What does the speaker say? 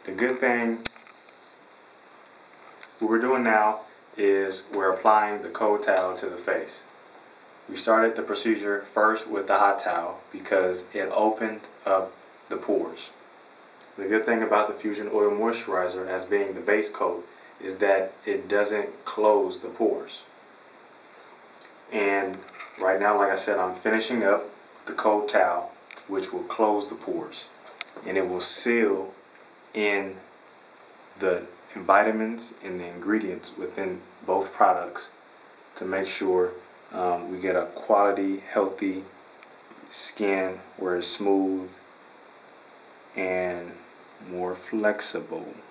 The good thing what we're doing now is we're applying the cold towel to the face. We started the procedure first with the hot towel because it opened up the pores. The good thing about the Fusion Oil Moisturizer as being the base coat is that it doesn't close the pores. And right now, like I said, I'm finishing up the cold towel, which will close the pores. And it will seal in the vitamins and the ingredients within both products to make sure we get a quality, healthy skin where it's smooth and more flexible.